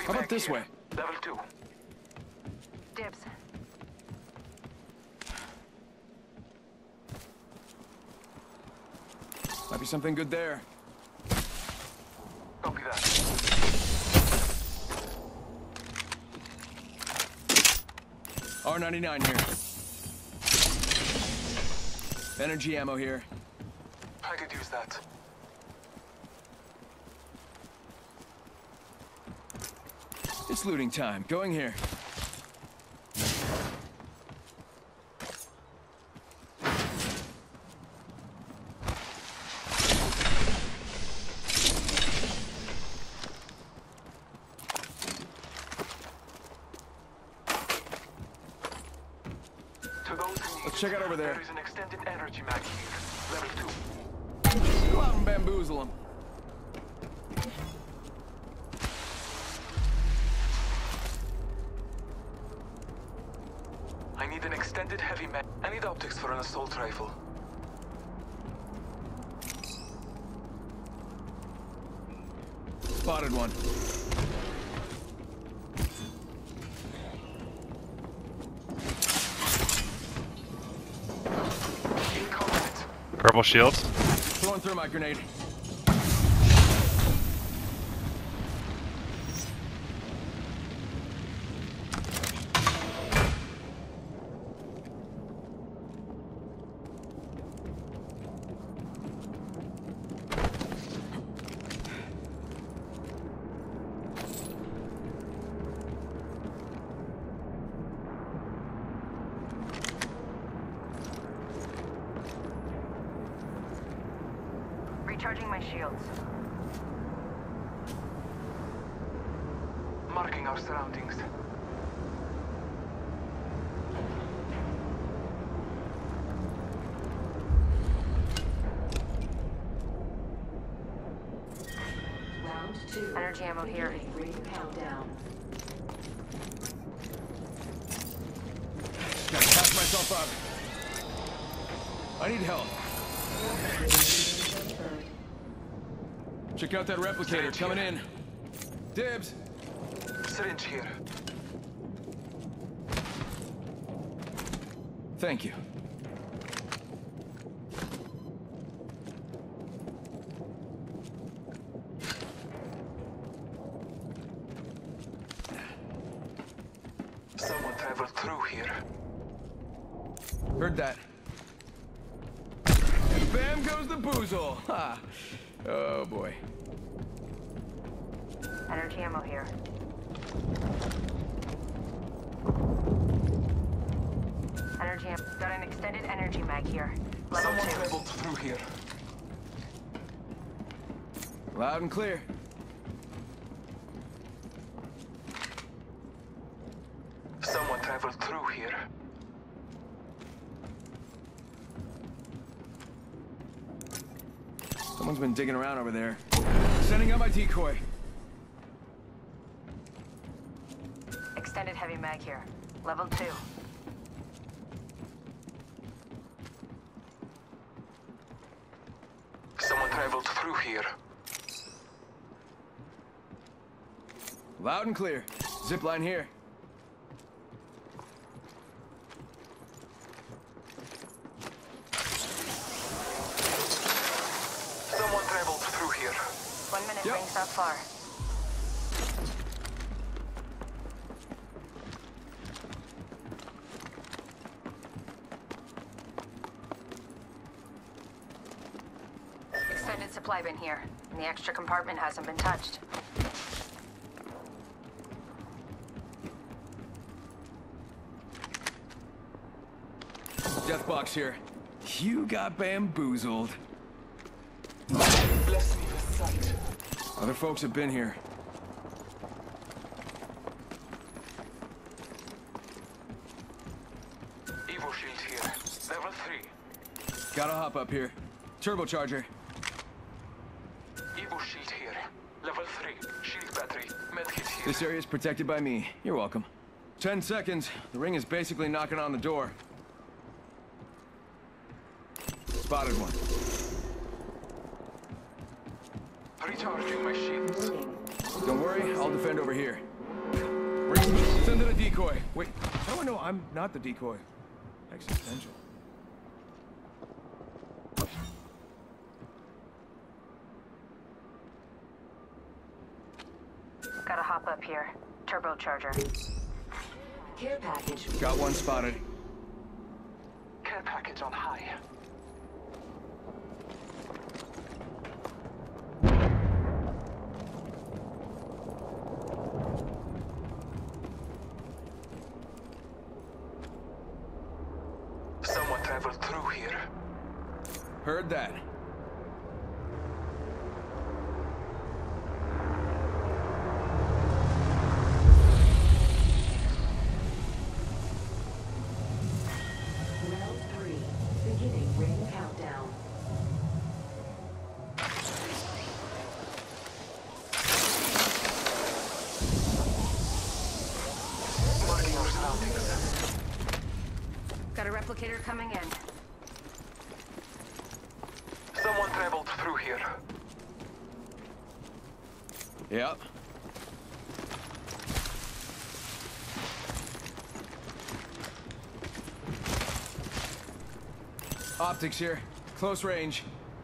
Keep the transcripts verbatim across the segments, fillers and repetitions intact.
How about this way? Level two. Dibs. Might be something good there. Copy that. R ninety-nine here. Energy ammo here. I could use that. It's looting time. Going here. Let's check out over there. There is an extended energy mag here. Level two. Go out and bamboozle them. I need an extended heavy mag. I need optics for an assault rifle. Spotted one. Purple shields. Throwing through my grenade. Recharging my shields. Marking our surroundings. Round two. Energy ammo here. Ring countdown. Gotta patch myself up. I need help. Check out that replicator coming in. Dibs. Syringe here. Thank you. Someone traveled through here. Heard that. And bam goes the boozle. Ha. Oh boy. Energy ammo here. Energy ammo. Got an extended energy mag here. Level Someone two. traveled through here. Loud and clear. Someone traveled through here. Someone's been digging around over there. Sending out my decoy. Extended heavy mag here. Level two. Someone traveled through here. Loud and clear. Zip line here. Someone traveled through here. One minute Yep. rings up far. Extended supply bin here, and the extra compartment hasn't been touched. Death box here. You got bamboozled. Bless me with sight. Other folks have been here. Evo shield here. Level three. Gotta hop up here. Turbocharger. Evo shield here. Level three. Shield battery. Medkit here. This area is protected by me. You're welcome. Ten seconds. The ring is basically knocking on the door. Spotted one. Recharging my shields. Don't worry, I'll defend over here. Ring, send in a decoy. Wait, how do I know I'm not the decoy? Existential. Gotta hop up here. Turbocharger. Care package. Got one spotted. Care package on high. Someone traveled through here. Heard that. Round three. Beginning ring countdown. Marking our surroundings. Got a replicator coming in. Someone traveled through here. Yep. Optics here. Close range.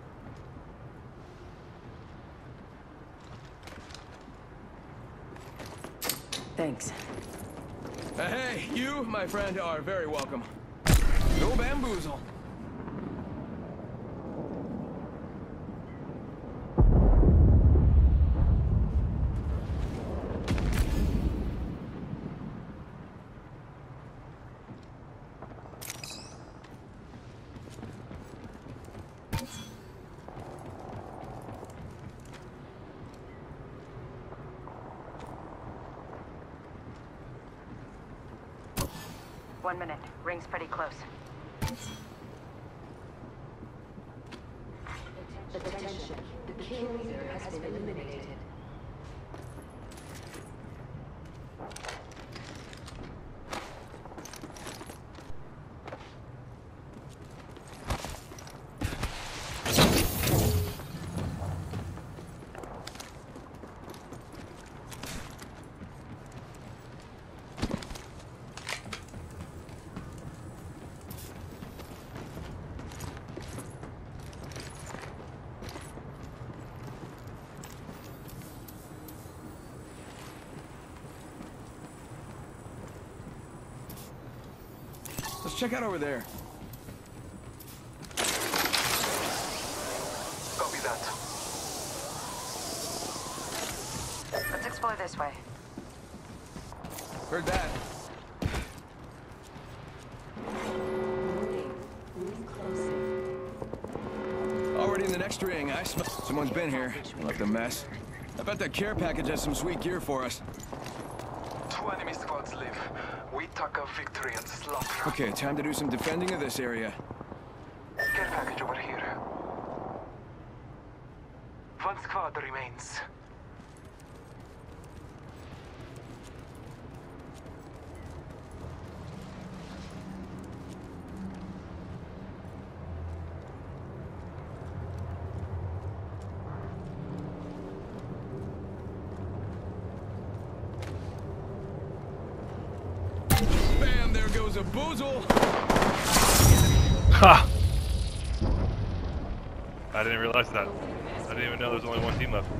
Thanks. Uh, hey, you, my friend, are very welcome. No bamboozle. One minute. Ring's pretty close. Attention. The kill leader has been eliminated. Let's check out over there. Copy that. Let's explore this way. Heard that. Warning. Ring closing. Already in the next ring. I smell. Someone's been here. Left a mess. I bet that care package has some sweet gear for us. Two enemy squads live. We tuck a victory and slaughter. Okay, time to do some defending of this area. Care package over here. One squad remains. Bam! There goes a boozle. Ha! I didn't realize that. I didn't even know there's only one team left.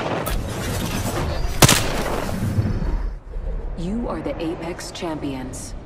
You are the Apex champions.